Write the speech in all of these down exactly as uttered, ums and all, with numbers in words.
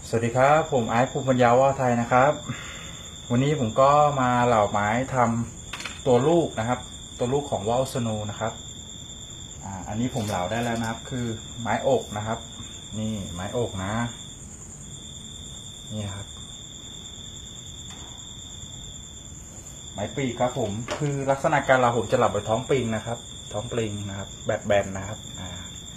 สวัสดีครับผมไอซ์ภูมิปัญญาว่าวไทยนะครับวันนี้ผมก็มาเหล่าไม้ทำตัวลูกนะครับตัวลูกของว่าวสนูนะครับอ่าอันนี้ผมเหลาได้แล้วนะครับคือไม้อกนะครับนี่ไม้อกนะนี่ครับไม้ปีกครับผมคือลักษณะการเราผมจะเหลาไปท้องปลิงนะครับท้องปลิงนะครับแบบแบนนะครับอ่า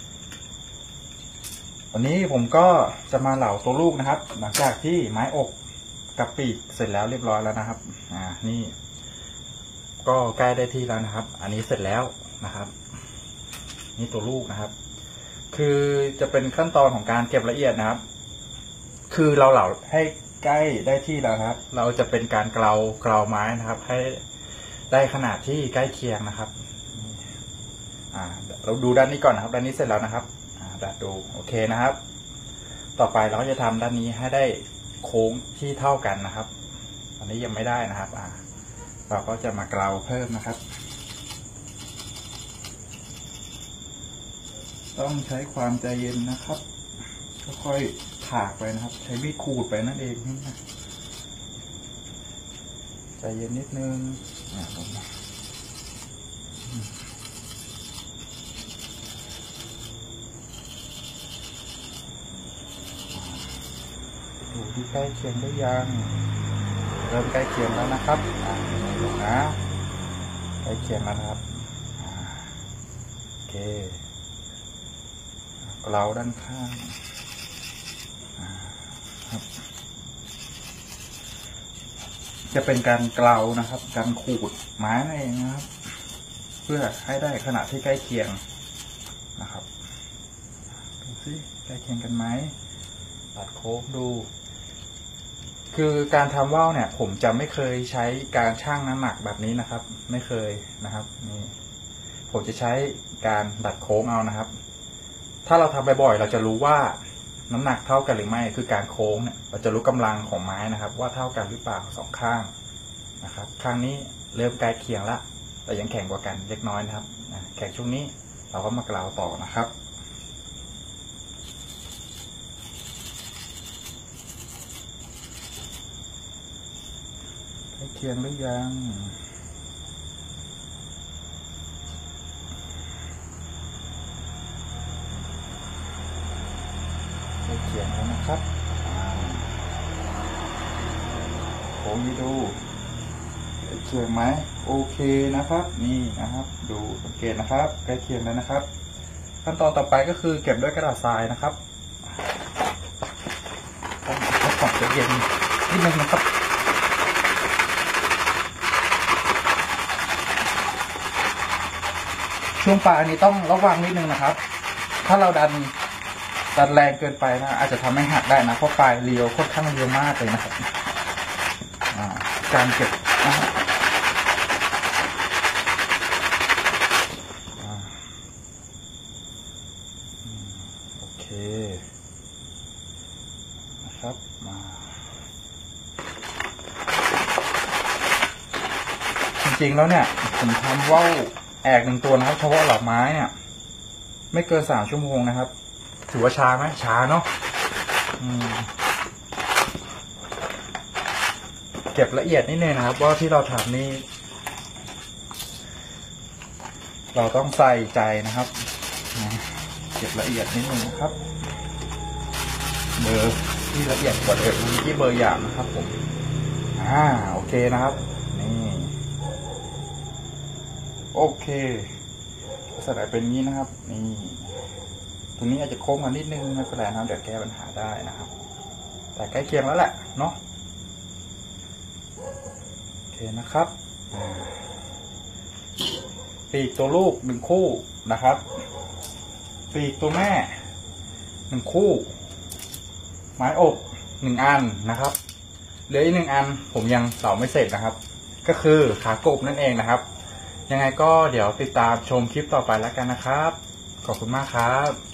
วันนี้ผมก็จะมาเหลาตัวลูกนะครับหลังจากที่ไม้อกกับปีกเสร็จแล้วเรียบร้อยแล้วนะครับอ่านี่ก็ใกล้ได้ที่แล้วนะครับอันนี้เสร็จแล้วนะครับนี่ตัวลูกนะครับคือจะเป็นขั้นตอนของการเก็บละเอียดนะครับคือเราเหลาให้ใกล้ได้ที่แล้วนะครับเราจะเป็นการเกลาเกลาไม้นะครับให้ได้ขนาดที่ใกล้เคียงนะครับอ่าเราดูด้านนี้ก่อนนะครับด้านนี้เสร็จแล้วนะครับดัดดูโอเคนะครับต่อไปเราก็จะทำด้านนี้ให้ได้โค้งที่เท่ากันนะครับอันนี้ยังไม่ได้นะครับอ่าเราก็จะมาเกลาเพิ่มนะครับต้องใช้ความใจเย็นนะครับค่อยๆถากไปนะครับใช้มีดขูดไปนั่นเองนะใจเย็นนิดนึงอ่าดูที่ใกล้เคียงได้ยังเริ่มใกล้เคียงแล้วนะครับอ่าดูนะใกล้เคียงแล้วนะครับอ่าโอเคเกลาด้านข้างครับจะเป็นการเกลานะครับการขูดไม้นั่นเองนะครับเพื่อให้ได้ขนาดที่ใกล้เคียงนะครับดูสิใกล้เคียงกันไหมตัดโค้งดูคือการทำว่าวเนี่ยผมจะไม่เคยใช้การชั่งน้ำหนักแบบนี้นะครับไม่เคยนะครับนี่ผมจะใช้การดัดโค้งเอานะครับถ้าเราทำบ่อยๆเราจะรู้ว่าน้ำหนักเท่ากันหรือไม่คือการโค้งเนี่ยเราจะรู้กำลังของไม้นะครับว่าเท่ากันหรือเปล่าสองข้างนะครับข้างนี้เริ่มใกล้เคียงละแต่ยังแข็งกว่ากันเล็กน้อยนะครับแข็งช่วงนี้เราก็มาเกลาต่อนะครับใกล้เคียงหรือยังใกล้เคียงแล้วนะครับโค้งนี้ดูใกล้เคียงไหมโอเคนะครับนี่นะครับดูสังเกตนะครับใกล้เคียงแล้วนะครับขั้นตอนต่อไปก็คือเก็บด้วยกระดาษทรายนะครับต้องใช้ความใจเย็นนิดนึงนะครับช่วงปลายอันนี้ต้องระวังนิดนึงนะครับถ้าเราดันดันแรงเกินไปนะอาจจะทำให้หักได้นะเพราะปลายเรียวค่อนข้างเรียวมากเลยนะครับการเก็บนะครับโอเคนะครับมาจริงๆแล้วเนี่ยผมทำว่าวแอกหนึ่งตัวนะครับเฉพาะเหล่าไม้เนี่ยไม่เกินสามชั่วโมงนะครับถือว่าช้าไหมช้าเนาะเก็บละเอียดนิดนึงนะครับว่าที่เราทำนี่เราต้องใส่ใจนะครับเก็บละเอียดนิดนึงนะครับเบอร์ที่ละเอียดกว่าเดิมที่เบอร์อย่างนะครับผมอ่าโอเคนะครับนี่โอเคสลายเป็นนี้นะครับนี่ตรงนี้อาจจะโค้งมานิดนึงไม่เป็นไรนะครับเดี๋ยวแก้ปัญหาได้นะครับแต่ใกล้เคียงแล้วแหละเนาะโอเคนะครับปีกตัวลูกหนึ่งคู่นะครับปีกตัวแม่หนึ่งคู่ไม้อกหนึ่งอันนะครับเหลืออีกหนึ่งอันผมยังเหลาไม่เสร็จนะครับก็คือขากบนั่นเองนะครับยังไงก็เดี๋ยวติดตามชมคลิปต่อไปแล้วกันนะครับขอบคุณมากครับ